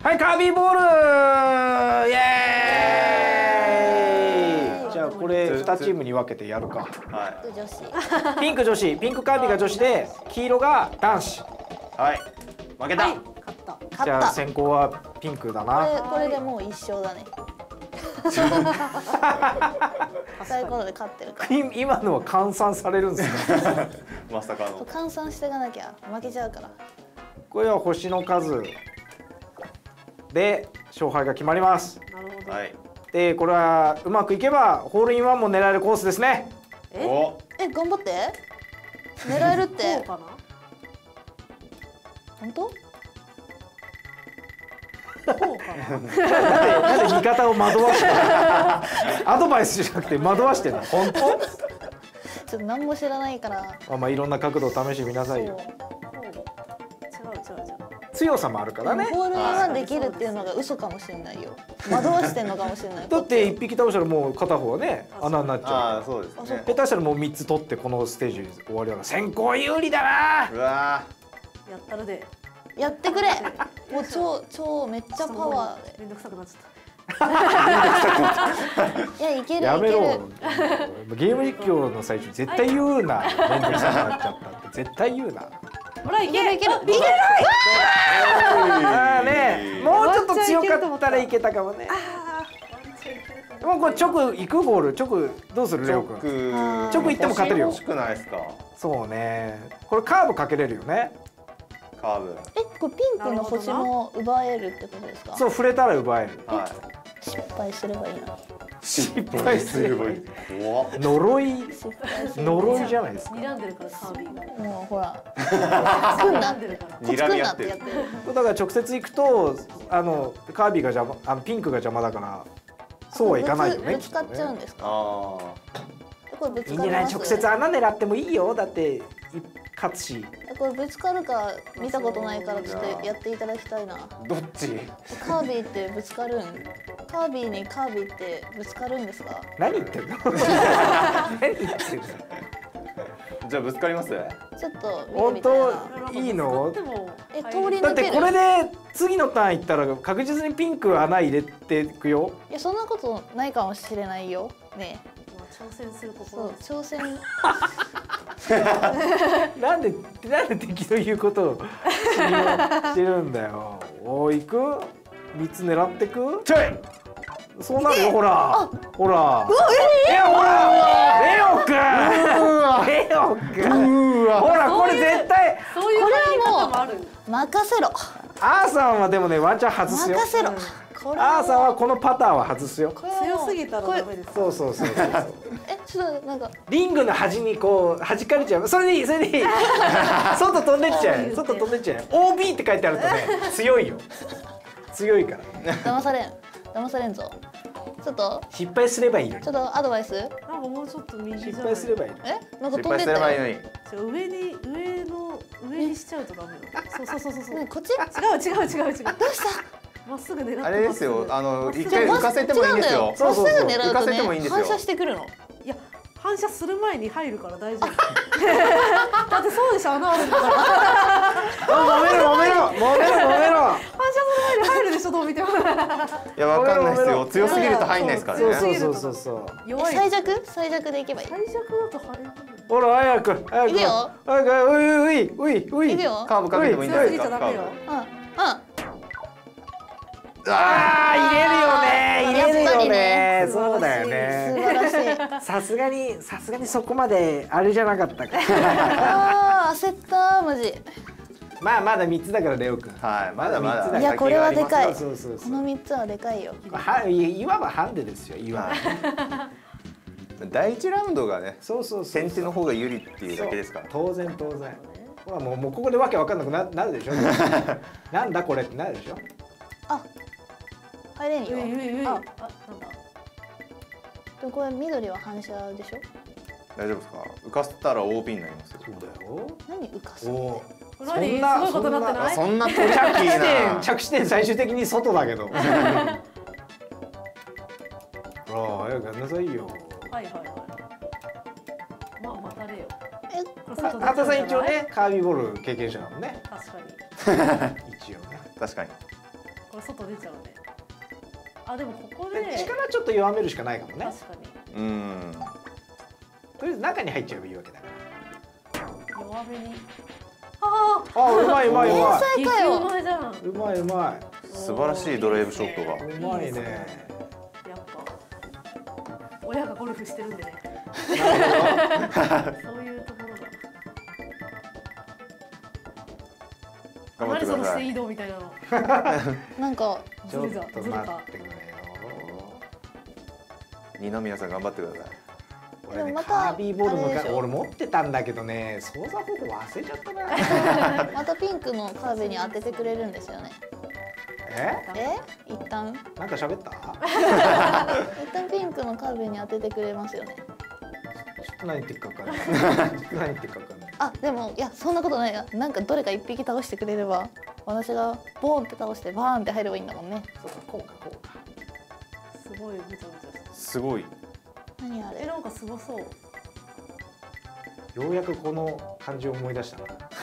はい、カービーボールイエーイ。じゃあこれ2チームに分けてやるか。 は女子。 ピンク女子、ピンクカービィが女子で黄色が男子。 い。はい。負けた。 勝った。 じゃあ先行はピンクだな。 これでもう一勝だね。そういうことで勝ってるから。 今のは換算されるんですか。 まさかの。 換算していかなきゃ負けちゃうから。 これは星の数で勝敗が決まります。 なるほど。 はい。 でこれはうまくいけばホールインワンも狙えるコースですね。 お。 頑張って。狙えるっこてう。かな。 本当？ こうかな。 なんで味方を惑わしてるアドバイスじゃなくて惑わしてるの本当？ ちょっと何も知らないから。 まあいろんな角度を試してみなさいよ。 違う。 強さもあるからね。 ホールインワンできるっていうのが嘘かもしれないよ。惑わしてんのかもしれない。 だって1匹倒したらもう片方はね穴になっちゃう。 ああ、そうですね。 下手したらもう3つ取ってこのステージ終わりだから先行有利だな。 うわやったるで。 やってくれ。もう超めっちゃパワーで。 めんどくさくなっちゃっいやいけるいやめろ。 ける。 ゲーム実況の最中絶対言うな。面倒くさくなっちゃったって絶対言うな。 た。ほらいいけるけるいけるいける。 ああね、もうちょっと強かったらいけたかもね。もうこれ直行くボール直どうするレオ君。 ー。 直行っても勝てるよ欲しくないですか。 そうね。これカーブかけれるよね。 カーブ。 これピンクの星も奪えるってことですか？ そう触れたら奪える。 は失敗すればいいな。 い。失敗すればいい。怖っ。 呪い失敗すればいい。 呪いじゃないですか。 睨んでるからカービィが。 もうほら。来んなって。 睨んでるから。 こっち来んなってやってる。 だから直接行くとカービィが邪魔ピンクが邪魔だからそうはいかないよね。 ぶつかっちゃうんですか？ あこれぶついいんじゃない。 かります。 直接穴狙ってもいいよ。だって勝つし。 これぶつかるか見たことないからちょっとやっていただきたいな。 あ。どっち。 カービィってぶつかるん？カービィにカービィってぶつかるんですか？ 何言ってんの。何言ってんの。 じゃあぶつかります。 ちょっと見て本みたいな。 当いいの。 でも通りだって抜ける。 これで次のターン行ったら確実にピンク穴入れていくよ。 いやそんなことないかもしれないよ。ね挑戦するえ。 心そう挑戦。 なんで敵の言うことを信用してるんだよ。おい行く？3つ狙ってく？ ちょい。 そうなるよ。ほらほら。ほらレオくん。レオくん。ほらこれ絶対。 そういう入り方もある。 任せろ。 アーさんはでもねワンチャン外すよ。 任せろ。これアーさんはこのパターンは外すよ。 これはもう強すぎたらダメです。 そうそうそうそう。 ちょっとなんかリングの端にこう弾かれちゃう。それでいいそれでいい。外飛んでっちゃう。外飛んでっちゃう。OB って書いてあるとね強いよ。強いから。 騙されんぞ。ちょっと失敗すればいいのに。 ちょっとアドバイス。 なんかもうちょっと右じゃない。 失敗すればいいのに。 なんか失敗飛んですったよ。 ればいいのに。 違う上にしちゃうとダメだ。そう。 ねこっち？ 違う。 どうした？ まっすぐ狙ってあれですよ。一回ま浮かせてもいいんですよ。 まっすぐ狙う浮かとせてもいいんですよね反射してくるの。 いや反射する前に入るから大丈夫。だってそうでしょ穴あるんだから。 揉めろ。 反射する前に入るでしょどう見ても。 いやわかんないですよ。強すぎると入んないですからね。 そう。 弱い。 最弱でいけばいい。 最弱だと入る。 ほら早く。 いくよ。 早く。うい。 いくよ。 カーブかけてもいいんじゃないですか。 強すぎちゃダメよ。 ああ入れるよね。 やっぱりねそうだよ素ね。 晴らしい。 さすがにそこまであれじゃなかったか。 焦ったマジ。 まあまだ3つだからレオ君。 はい。まだまだ。 いやこれはでかい。 そう。 この3つはでかいよ。 いわばハンデですよ。いわば。 第一ラウンドがね、 そう。 先手の方が有利っていうだけですから。 当然。ほらもうここでわけわかんなくなるでしょ。なんだこれってなるでしょ。 入れんよ。 なんだ。 でもこれ緑は反射でしょ。 大丈夫ですか。浮かせたら OB になりますよ。 そうだよ。 何浮かすおの？ お。 何すごいことになってない？ そんなトリッキーな。 着地点最終的に外だけど。ほら早くやんなさいよ。 はい。まあ待たれよ。 畑さん一応ねカービーボール経験者だもんね。 確かに。 一応ね。 確かに。 これ外出ちゃうね。あ、でもここで力ちょっと弱めるしかないかもね。 確かにとりあえず中に入っちゃえばいいわけだから。 弱めに。ああ、うまいうまいうま天才かよ。 うまいじゃん。 い。うまいうま素晴らしいドライブショットが。 い。うまいね。 やっぱ親がゴルフしてるんでね。そういうところだ。 頑張ってください。 何そのスイードみたいなの。 なんかちょっと待ってくれよ。 二宮さん頑張ってください。 俺ね、 でもまたカービーボールあれでしょ俺持ってたんだけどね、操作方法忘れちゃったな。 またピンクのカービィに当ててくれるんですよね。一旦なんか喋った？ 一旦ピンクのカービィに当ててくれますよね。 ちょっと何言ってるか分かんない。何言ってるか分かんない。 あ、でもいやそんなことないや。なんかどれか一匹倒してくれれば私がボーンって倒してバーンって入ればいいんだもんね。 そうか、こうかこうか。 すごいぐちゃぐちゃしてる。 すごい。 何あれ。 なんかすごそう。 ようやくこの感じを思い出したな。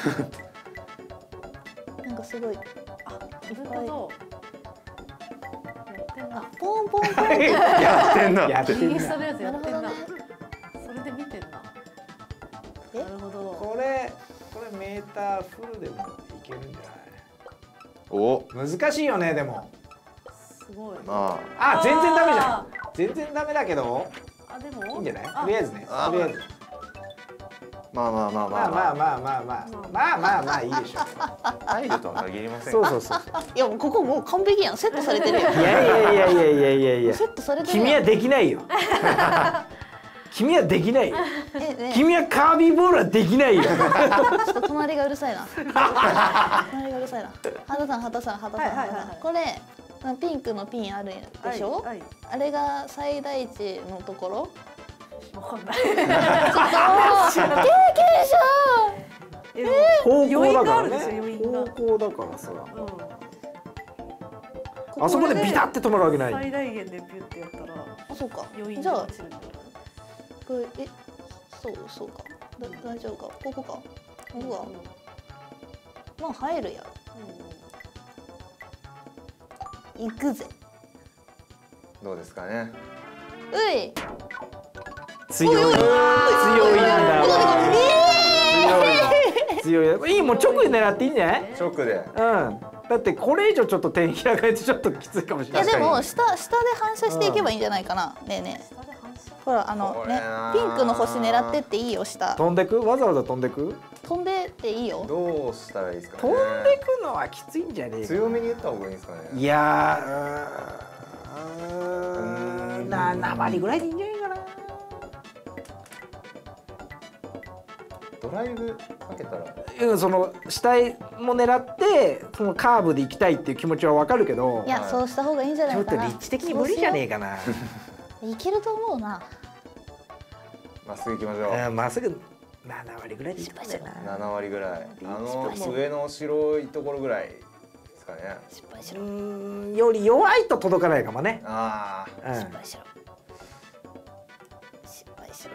なんかすごい。 あ、なるほど。やってんな。 ポンポンポンって。 やってんな。 やってんなインスタのやつやってんな。 なるそれで見てんな。 えなるほど。 これメーターフルでもいけるんじゃお。 ない？難しいよね、でも。 すごい。 まあ、全然ダメじゃん。全然ダメだけど、 あ、でもいいんじゃない？とりあえずね。 あとりあえず。 まあまあまあまあまあまあまあまあまあまあまあまあいいでしょ入るとは限りません。 そうそうそう。 いやもうここもう完璧やん。セットされてるやん。 いやいやいやいやいやいやいや。 セットされてるやん。 君はできないよ。君はできないよ。 ね君はカービーボールはできないよ。 ちょっと隣がうるさいな。隣がうるさいな。畑さん畑さん畑さんはいはいはい畑さん。これピンクのピンあるでしょ。 はいはい。 あれが最大値のところ。 わかんない。え、 方向だから余韻があるでしょね。 余韻が方向だからさ。 うん。 あそこでビタって止まるわけない。 最大限でビュッてやったらあ、そうか。 余韻じゃあが落ちるんだよ。 これそうか。大丈夫か。ここか。ここか。まあ入るやろ。行くぜ。 どうですかね。 うい。 強い。強いんだわ。強い。いい、もう直で狙っていいんじゃない？ ショックで。 うん。だってこれ以上ちょっと点開かれてちょっときついかもしれない。 いやでも下で反射していけばいいんじゃないかな。ねえねえ。 下で反射。 ほらこれねなピンクの星狙ってっていいよ下。 飛んでく？わざわざ飛んでく？ 飛んでっていいよ。 どうしたらいいですかね。 飛んでくのはきついんじゃねえかな。 強めに言った方がいいんですかね。 いや7割ぐらいでいいんじゃないかな。 ドライブかけたら。 うん、その下へも狙ってそのカーブで行きたいっていう気持ちはわかるけど、 いやそうした方がいいんじゃなちょっといかな。 立地的に無理じゃねえかな。 いけると思うな。 まっすぐ行きましょう。 うん、まっすぐ7割ぐらいでいいんだよな。 7割ぐらい。 失敗した上の白いところぐらいですかね。 失敗しろ。 より弱いと届かないかもね。 ああ。 失敗しろ。失敗しろ。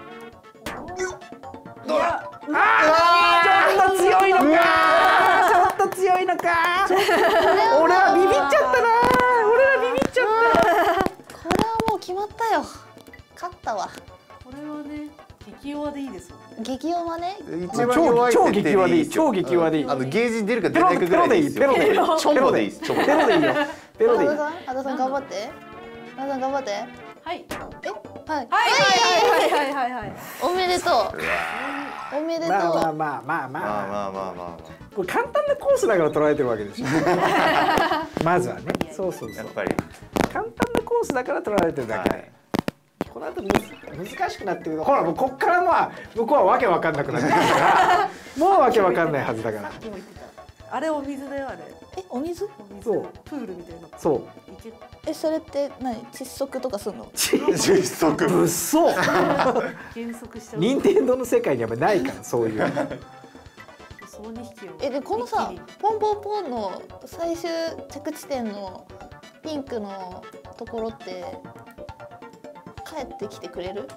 どうだ。 ちょっと強いのか。ちょっと強いのか。俺はビビっちゃったな。俺はビビっちゃった。 これはもう決まったよ。勝ったわ。 これはね、激弱でいいですよね。 激弱はね。 一番弱い超設定激弱でいい。 ですよ超激弱でいい。 ゲージ出るか出ペロないかぐらいでいいですよ。 ペロでいい。 チョンボでいいです。チョンボペロでいいよ。ペロでいい。 畑さん頑張って。畑さん頑張って。 はい。 はい。 はいはいはい。 おめでとう。おめでとう。 まあまあまあまあまあまあまあ。 まあまあまこれ簡単なコースだから捉えてるわけですよ。まずはね。そうそうそう。 あ。やっぱり。 簡単なコースだから取られてるだけで。この後難しくなってくる。ほらもうこっからまあ向こうはわけわかんなくなってくるから、もうわけわかんないはずだから。 さっきも言ってた。あれお水だよあれ。 お水？ お水。 そうプールみたいな。 そう。 いけ。 それって何？窒息とかすんの？ 窒息。 物騒。 減速しちゃう。 任天堂の世界にはないからそういう。 その2匹を。 でこのさ一気にポンポンポンの最終着地点のピンクのところって帰ってきてくれる？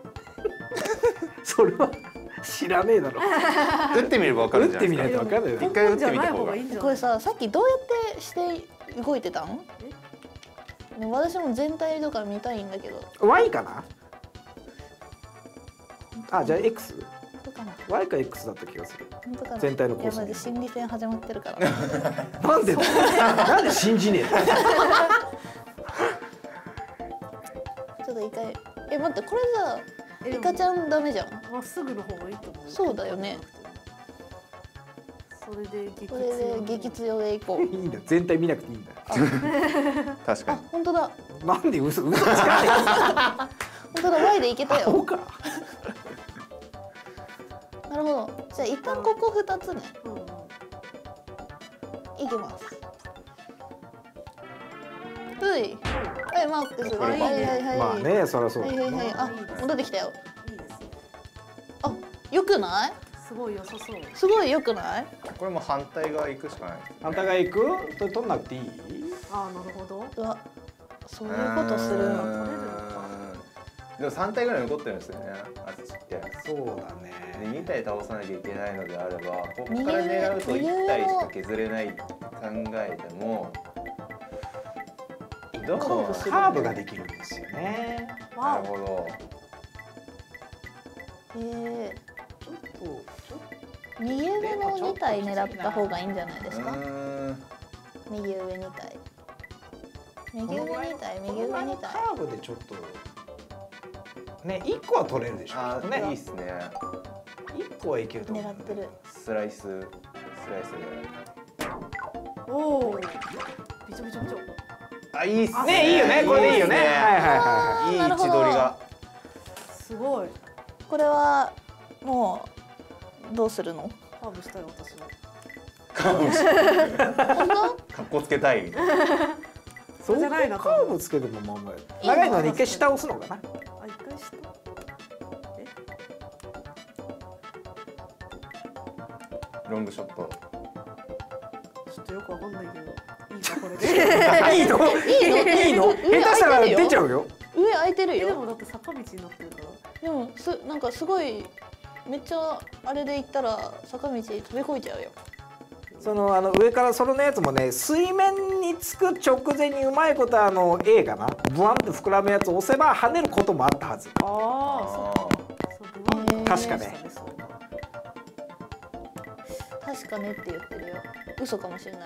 それは知らねえだろ。 打ってみればわかる打ってみじゃないですか。 ないとわかんないよ。 一回打ってみた方がいいんじゃない？ これささっきどうやってして動いてたん？でも私も全体とか見たいんだけど。 Y かな。あ、じゃあ X。 そうかな。 Y か X だった気がする。 本当かな。 全体のコースいやマジ心理戦始まってるから。 なんでなんで信じねえの。 ちょっと一回。待ってこれじゃイカちゃんダメじゃん。 まっすぐの方がいいと思う。 そうだよね。 それでこれで激強でいこう。 いいんだ、全体見なくていいんだ。 確かあ、本当だ。 なんで嘘つかね本当だ。Y でいけたえ。アホよ。 か。 なるほど。じゃあ一旦ここ2つね。 うん。 いきます。はい。はい、マックス。はいはいはい。 まあね、そりゃそうだ。 はいはいはい。あ、戻ってきたよ。 いいですね。 あ、良くない？ すごい良さそう。 すごい良くない？ にこれも反対側行くしかないですね。 あんたが行くと取んなくていい。 ああ、なるほど。 うわ、そういうことするの。 うーんでも3体ぐらい残ってるんですよね、あっちって。 そうだね。 で2体倒さなきゃいけないのであれば、ここから狙うと1体しか削れないって考えても、どうカーブするカーブができるんですよね。 なるほど。 右上の2体狙った方がいいんじゃないですか？ うーん右上2体。右上2体、右上2体。 カーブでちょっとね、1個は取れるでしょあうね。 いいっすね。 1個はいけると思う。 狙ってる。 スライスで。 おお。びちょびちょびちょ。 あ、いいっすね。 ね、いいよね、これでいいよね。はいはいはい。 いい位なるほど置取りが。 すごい。 これはもうどうするの？ カーブしたい私は。 本当？ かっこつけたい。 そうじゃないなカーブつけてもまあまあ長いので一回下押すのかな。 あ、一回した。え？ ロングショット。 ちょっとよくわかんないけど。いいかこれで。 いいの？いいの？下手したら出ちゃうよ。 上空いてるでよ。 もだって坂道になってるから。 でもなんかすごいめっちゃあれで行ったら坂道飛び越えちゃうよ。 その上からそれのやつもね、水面につく直前にうまいこと A かな、ブワンって膨らむやつを押せば跳ねることもあったはず。 ああ、そう。 確かね。 確かねって言ってるよ。嘘かもしれない。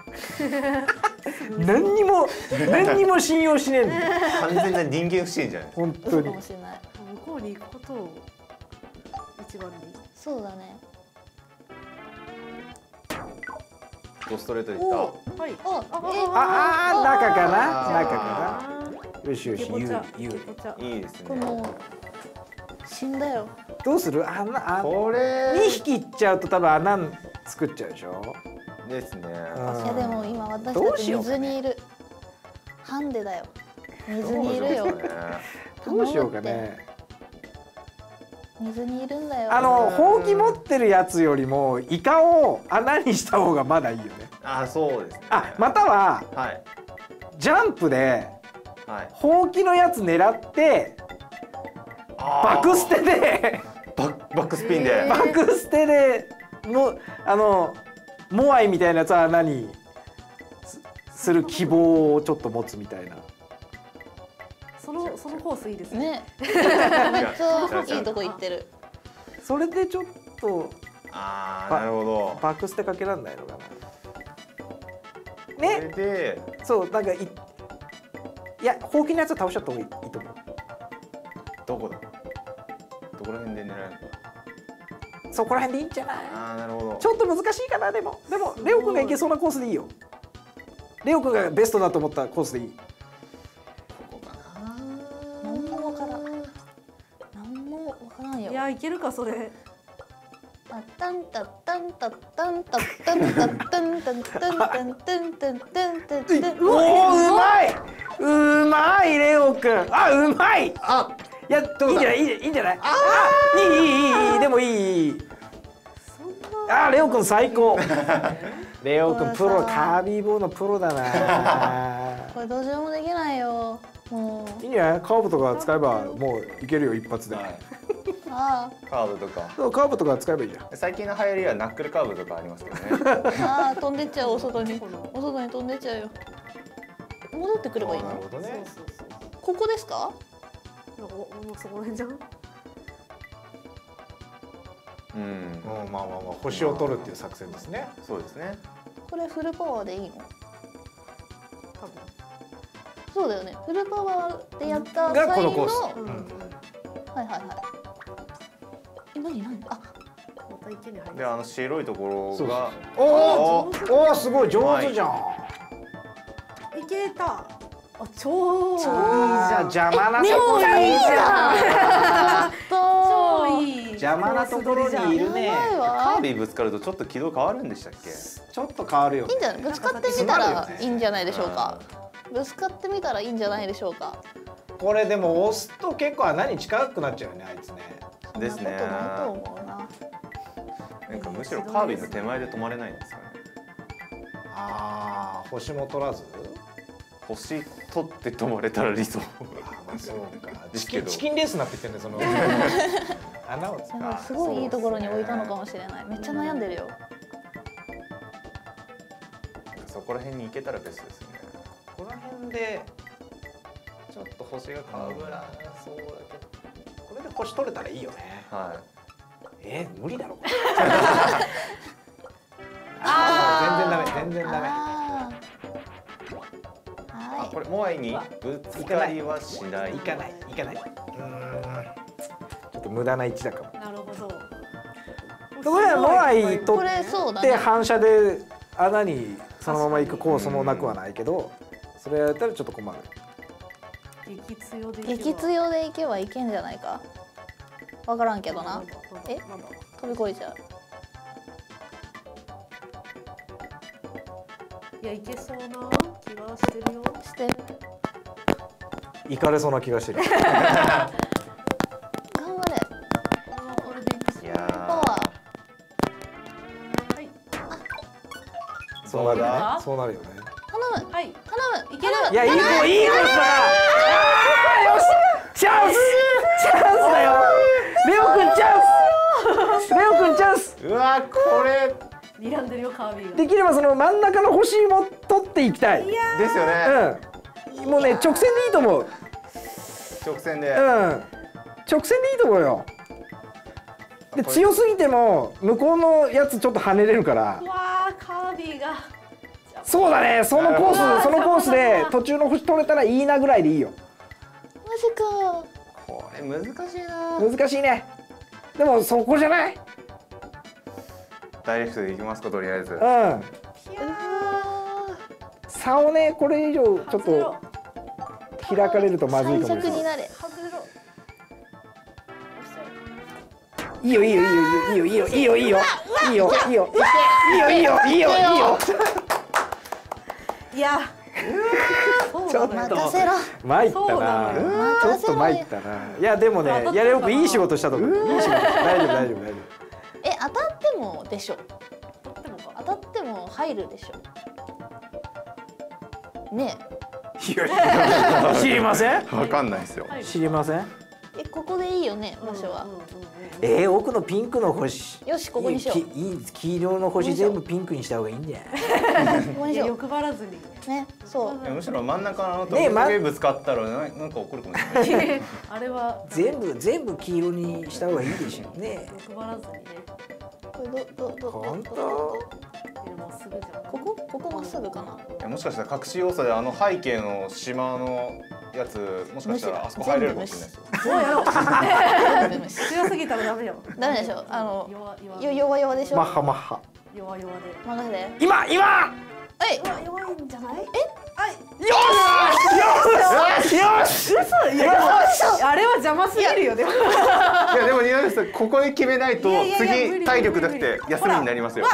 何にも信用しねえんだよ。 完全な人間不信じゃない。 本当嘘かに。 もしれない。 向こうに行くことを一番に。 そうだね。 ドストレートでいった。 はい。 中かな、 あー中かな。よしよし、有利有利。 いいですね。 この死んだよ。 どうする？ これ 2匹いっちゃうと多分穴作っちゃうでしょ。 ですね。 いやでも今私どたちうしようかね水にいる。ハンデだよ。水にいるよ。 どうしようかね。 水にいるんだよ。 ほうき持ってるやつよりもイカを穴にした方がまだいいよね。 あ、そうですね。 あ、またははいジャンプではい。 ほうきのやつ狙ってバクステでバックスピンで。 バクステでモアイみたいなやつは穴にする希望をちょっと持つみたいな。 そのコースいいですね。 ね。めっちゃいいとこ行ってる。 それでちょっとああ、なるほど。 バクステかけらんないのかな。 それね、 でそうなんかいやほうきのやつは倒しちゃった方がいいと思う。 どこだ。どこら辺で狙えるのか。 そこら辺でいいんじゃない？ ああ、なるほど。 ちょっと難しいかな。でもレオくんがいけそうなコースでいいよ。レオくんがベストだと思ったコースでいい。 ここかな。 何もわからん。何もわからんよ。 いや、いけるかそれ。 タッタンタッタンタッタンタッタンタッタンタンタンタンタンタンタンタンタン。 おお、うまいレオくん。あ、うまい。 あ、 いや、いいんじゃない？いいんじゃない？いいでもいい。あ、レオくん最高。レオくんプロ、カービーボーのプロだな。 これどうしようもできないよ。もう。 いいんじゃない？カーブとか使えばもういけるよ一発で。 あカーブとか。 そう、カーブとか使えばいいじゃん。 最近の流行りはナックルカーブとかありますけどね。 あ、飛んでっちゃうお外に。お外に飛んでっちゃうよ。 戻ってくればいいの？ なるほどね。 そうそうここですか？ なんかもうそこら辺じゃん。 うんうん、まあ星を取るっていう作戦ですね。 そうですね。 これフルパワーでいいの？ 多分。 そうだよね。フルパワーでやったが際の。 このコースうんうん。 はいはいはい。何？あ、 また池に入る。 で白いとこそうろがおおおお、すごい上手じゃん。 いけた。あ、超いいじゃん。 邪魔なと超ころにいいじゃん。超い。 いい。 邪魔なところにいるね。 やばいカわー。ビィぶつかるとちょっと軌道変わるんでしたっけ？ ちょっと変わるよね。 いいんじゃない？ぶつかってみたらいいんじゃないでしょうか。ぶつかってみたらいいんじゃないでしょうか。 これでも押すと結構穴に近くなっちゃうよね、あいつね。 ですね。 そんなことないと思うな。 なんかむしろカービィの手前で止まれないんですよね。 ああ、星も取らず。 星取って止まれたら理想。 まあそうか。 ですけどチキンレースになってきてるね、その穴を。 すごいいいところに置いたのかもしれない。めっちゃ悩んでるよ。 そこら辺に行けたらベストですよね。 この辺でちょっと星がかぶらそうだけど。 これで星取れたらいいよね。 は無理だろ。これああ、全然ダメ。 あーい。 はこれモアイにぶつかりはしない。 いかない。ちょっと無駄な位置だかも。 なるほど。 これはモアイい。 取これそうだってね。 反射で穴にそのまま行くコースもなくはないけど、それやったらちょっと困る。 激強で。 激強でいけばいけんじゃないか。わからんけどな。えなんだ。 飛び越えちゃう。 いや、いけそうな気がしてるよ。 して行かれそうな気がしてる。 頑張れ。 あ、これでいくし。 いやパワはい。 そうなるよねあ。 そうなるよね。 ー頼むはい。 頼む。 いける。 いや、いいコースだ。よし、チャンスだよ。レオくんチャンス。 うわこれ睨んでるよ、カービィが。 できればその真ん中の星も取っていきたい。 ですよね。 もうね、直線でいいと思う。 直線で。 直線でいいと思うよ。で、強すぎても向こうのやつちょっと跳ねれるからう。わー、カービィが。 そうだね、そのコースで途中の星取れたらいいなぐらいでいいよ。 マジか。 これ難しいな。 難しいね。でもそこじゃない。 ダイレクトでいきますか、とりあえず。 うわ差をね、これ以上ちょっと開かれるとまずいかもしれない。 最速になれ。 外れろ。 いいよ。 いや。 ちょっと任せろ。 参ったそうなな。 のよちょっと参ったな。いやでもね、いやよくいい仕事したと思う。いい仕事した。大丈夫。 当たってもでしょ。 とってもか。 当たっても入るでしょ。ね知りません。 わかんないですよ。 はい知りません。 え、ここでいいよね、場所は。 奥のピンクの星。 よし、ここにしよう。 黄色の星全部ピンクにした方がいいんじゃない。 ここにしよいや、欲張らずに。 う。ね、そう。 いやむしろ真ん中のとねえころでぶつかったらなんか起こるかもしれない。 あれは。 全部黄色にした方がいいでしょうね。 欲張らずにね。 これど本当？ いや、もうすぐじゃん。 ここまっすぐかな。 いやもしかしたら隠し要素で背景の島のやつもしかしたらあそこ入れるかもしれないですよ。 もうやろう。 全部無視強すぎたらダメよ。 ダメでしょ。 弱弱でしょ。 マッハマッハ。 弱で。 任せて。 今。 はい。 弱いんじゃない？ よし。 あれは邪魔すぎるよ、でも。 いやでも二宮さんここで決めないといやいやいや無理次体力なくて休みになりますよ。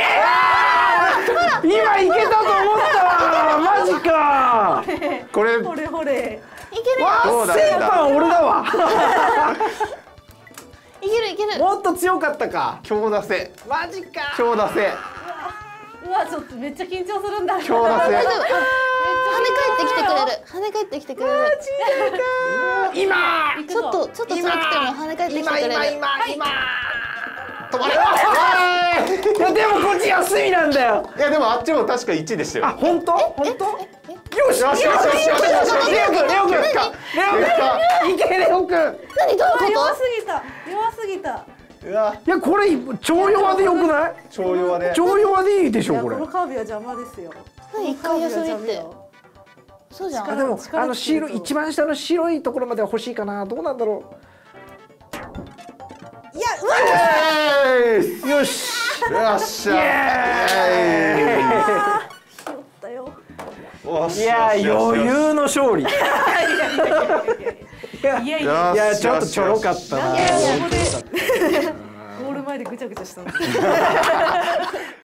今いけたと思ったわ。マジか。 これほれほれ。 いけるよ。 どうだ先った般俺だわ。 いける。 もっと強かったか。 強打せマジか。 強打せうわ、ちょっとめっちゃ緊張するんだ。 強打せ。 大丈夫。跳ね返ってきてくれる。 今。 ちょっと強くても跳ね返ってきてくれる。 今。止止まれ。 いやでもこっち休みなんだよ。 いやでもあっちも確か1でしたよ。 あ本当？本当？よしよしよしよしよしよし。 レオ君レオ君レオ君いけレオ君。 何どういうこ弱すぎた弱すぎた。 うわいやこれ超弱でよくない？ 超弱で。 超弱でいいでしょこれ。 いやこのカービィは邪魔ですよ。 と？何一回休みって。 このカービィは邪魔よそうじゃん。 あでも力白い一番下の白いところまでは欲しいかな。どうなんだろいやうわう。よし。 よっしゃ。 拾ったよ。 いや余裕の勝利。いやいやいやいやちょっとちょろかったな。 ここでゴール前でぐちゃぐちゃしたの。